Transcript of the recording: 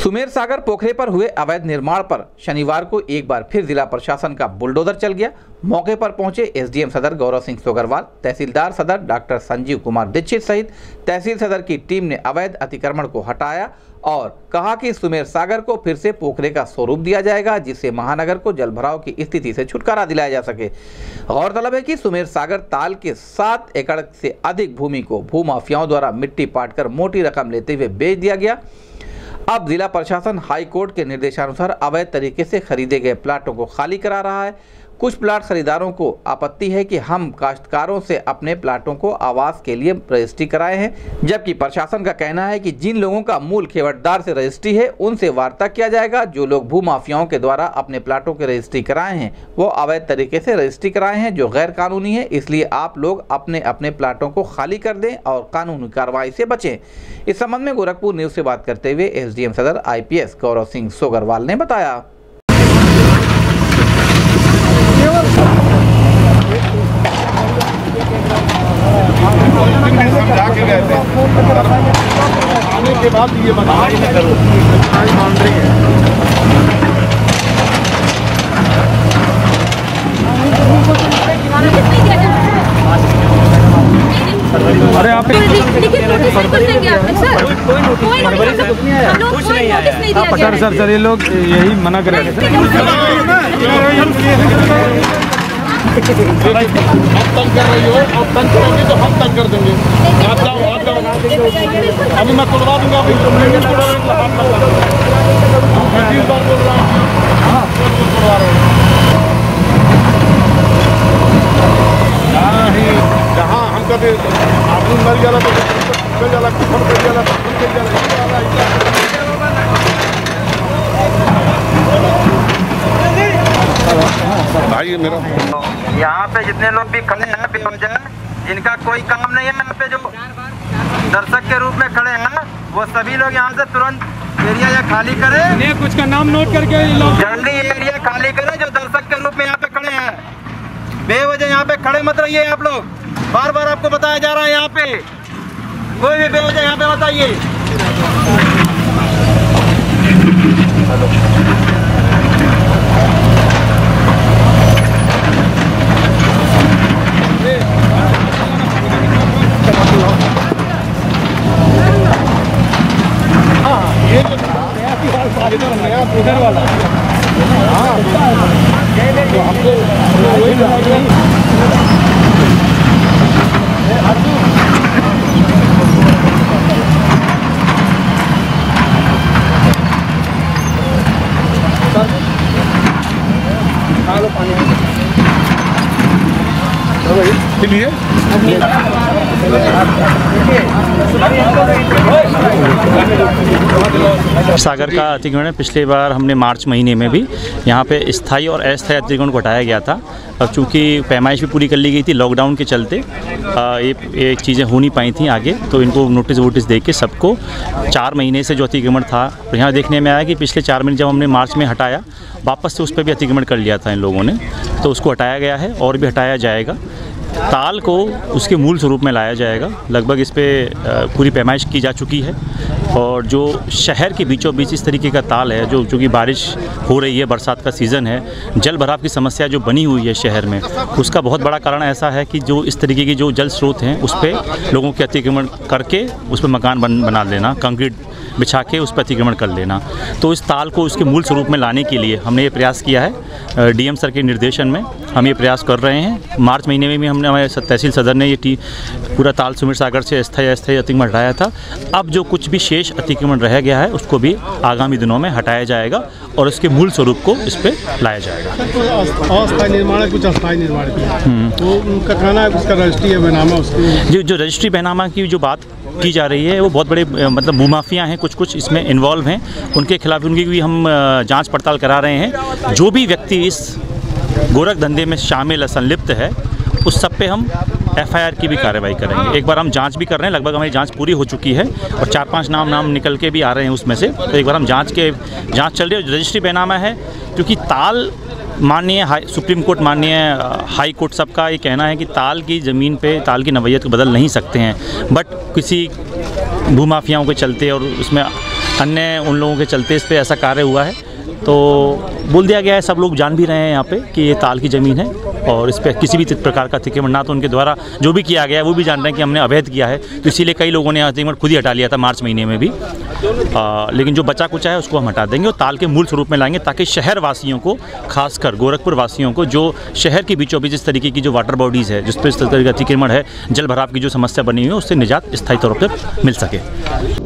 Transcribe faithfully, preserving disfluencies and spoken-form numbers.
सुमेर सागर पोखरे पर हुए अवैध निर्माण पर शनिवार को एक बार फिर जिला प्रशासन का बुलडोजर चल गया। मौके पर पहुंचे एसडीएम सदर गौरव सिंह सोगरवाल, तहसीलदार सदर डॉक्टर संजीव कुमार दीक्षित सहित तहसील सदर की टीम ने अवैध अतिक्रमण को हटाया और कहा कि सुमेर सागर को फिर से पोखरे का स्वरूप दिया जाएगा, जिससे महानगर को जलभराव की स्थिति से छुटकारा दिलाया जा सके। गौरतलब है कि सुमेर सागर ताल के सात एकड़ से अधिक भूमि को भूमाफियाओं द्वारा मिट्टी पाटकर मोटी रकम लेते हुए बेच दिया गया। अब जिला प्रशासन हाई कोर्ट के निर्देशानुसार अवैध तरीके से खरीदे गए प्लाटों को खाली करा रहा है। कुछ प्लाट खरीदारों को आपत्ति है कि हम काश्तकारों से अपने प्लाटों को आवास के लिए रजिस्ट्री कराए हैं, जबकि प्रशासन का कहना है कि जिन लोगों का मूल खेवटदार से रजिस्ट्री है उनसे वार्ता किया जाएगा। जो लोग भूमाफियाओं के द्वारा अपने प्लाटों की रजिस्ट्री कराए हैं वो अवैध तरीके से रजिस्ट्री कराए हैं, जो गैर कानूनी है। इसलिए आप लोग अपने अपने प्लाटों को खाली कर दें और कानूनी कार्रवाई से बचें। इस संबंध में गोरखपुर न्यूज से बात करते हुए एसडीएम सदर आईपीएस गौरव सिंह सोगरवाल ने बताया। समझा के गए थे आने के बाद ये बाउंड्री है। अरे आप सर सर सर ये लोग यही मना कर रहे थे। आप तंग कर रही हो, आप तंग करोगे तो हम तंग कर देंगे। आप जाओ, आप जाओ, अभी मैं तोड़वा दूंगा। अभी तुम नहीं तोड़ोगे तो हाथ मत लगाओ। मैं तीस बार बोल रहा हूँ, हाँ तोड़वा रहा हूँ। जहाँ हम कभी आदमी मर गया तो चल जाला, कुफर कर जाला, कुफर कर जाला। भाई मेरा यहाँ पे जितने लोग भी खड़े हैं बेवजह, जिनका कोई काम नहीं है, यहाँ पे जो दर्शक के रूप में खड़े हैं वो सभी लोग यहाँ से तुरंत एरिया या खाली करें। कुछ का नाम नोट करके जल्दी एरिया खाली करें। जो दर्शक के रूप में यहाँ पे खड़े हैं बेवजह यहाँ पे खड़े मत रहिए। आप लोग बार बार आपको बताया जा रहा है, यहाँ पे कोई भी बेवजह यहाँ पे मत आइए। उधर वाला हाँ तो हमको वही सागर का अतिक्रमण पिछली बार हमने मार्च महीने में भी यहाँ पे स्थायी और अस्थायी अतिक्रमण को हटाया गया था। अब चूँकि पैमाइश भी पूरी कर ली गई थी लॉकडाउन के चलते, ये ये चीज़ें हो नहीं पाई थी आगे, तो इनको नोटिस वोटिस दे के सबको चार महीने से जो अतिक्रमण था, तो यहाँ देखने में आया कि पिछले चार महीने जब हमने मार्च में हटाया वापस से उस पर भी अतिक्रमण कर लिया था इन लोगों ने, तो उसको हटाया गया है और भी हटाया जाएगा। ताल को उसके मूल स्वरूप में लाया जाएगा। लगभग इस पर पूरी पैमाइश की जा चुकी है और जो शहर के बीचों बीच इस तरीके का ताल है, जो चूँकि बारिश हो रही है, बरसात का सीज़न है, जल भराव की समस्या जो बनी हुई है शहर में, उसका बहुत बड़ा कारण ऐसा है कि जो इस तरीके की जो जल स्रोत हैं उस पर लोगों के अतिक्रमण करके उस पर मकान बन बना लेना, कंक्रीट बिछा के उस पर अतिक्रमण कर लेना। तो इस ताल को उसके मूल स्वरूप में लाने के लिए हमने ये प्रयास किया है। डीएम सर के निर्देशन में हम ये प्रयास कर रहे हैं। मार्च महीने में भी हमने हमारे तहसील सदर ने ये टी पूरा ताल सुमेर सागर से अस्थायी अस्थायी अतिक्रमण हटाया था। अब जो कुछ भी शेष अतिक्रमण रह गया है उसको भी आगामी दिनों में हटाया जाएगा और उसके मूल स्वरूप को इस पर लाया जाएगा। अस्थायी निर्माण है, कुछ अस्थायी निर्माण तो उनका कहना है उसका रजिस्ट्री है बैनामा, उसकी जो जो रजिस्ट्री बैनामा की जो बात की जा रही है वो बहुत बड़े मतलब भूमाफिया हैं, कुछ कुछ इसमें इन्वॉल्व हैं, उनके खिलाफ उनकी भी हम जांच पड़ताल करा रहे हैं। जो भी व्यक्ति इस गोरख धंधे में शामिल है, संलिप्त है, उस सब पे हम एफआईआर की भी कार्रवाई करेंगे। एक बार हम जांच भी कर रहे हैं, लगभग हमारी जांच पूरी हो चुकी है और चार पांच नाम नाम निकल के भी आ रहे हैं उसमें से, तो एक बार हम जांच के जांच चल रही है। रजिस्ट्री बैनामा है क्योंकि ताल माननीय हाई सुप्रीम कोर्ट माननीय हाई कोर्ट सबका ये कहना है कि ताल की ज़मीन पे ताल की नवैयत को बदल नहीं सकते हैं, बट किसी भूमाफियाओं के चलते और उसमें अन्य उन लोगों के चलते इस पे ऐसा कार्य हुआ है। तो बोल दिया गया है, सब लोग जान भी रहे हैं यहाँ पे कि ये ताल की ज़मीन है और इस पर किसी भी प्रकार का अतिक्रमण ना तो उनके द्वारा जो भी किया गया है वो भी जान रहे हैं कि हमने अवैध किया है। तो इसीलिए कई लोगों ने अतिक्रमण खुद ही हटा लिया था मार्च महीने में भी। आ, लेकिन जो बचा कुचा है उसको हम हटा देंगे और ताल के मूल स्वरूप में लाएंगे, ताकि शहर वासियों को, खासकर गोरखपुर वासियों को, जो शहर के बीचों बीच इस तरीके की जो वाटर बॉडीज़ है जिस पर इस तरह का अतिक्रमण है, जल भराव की जो समस्या बनी हुई है, उससे निजात स्थायी तौर पर मिल सके।